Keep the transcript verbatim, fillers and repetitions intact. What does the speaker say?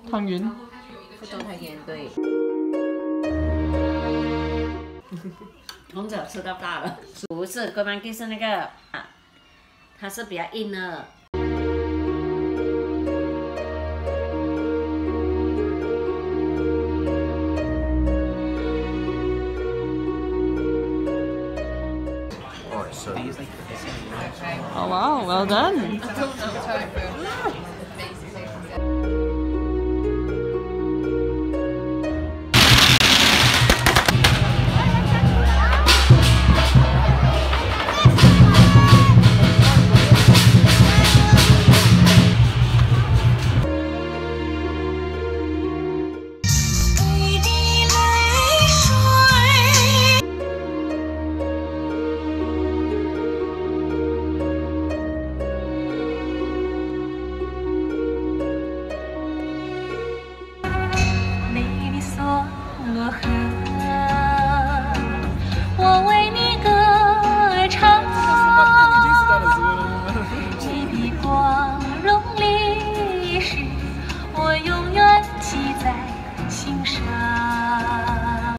汤圆。 福州汤圆对。红枣吃到大了，不是哥曼 G 是那个啊，它是比较硬的。 Oh wow, well done.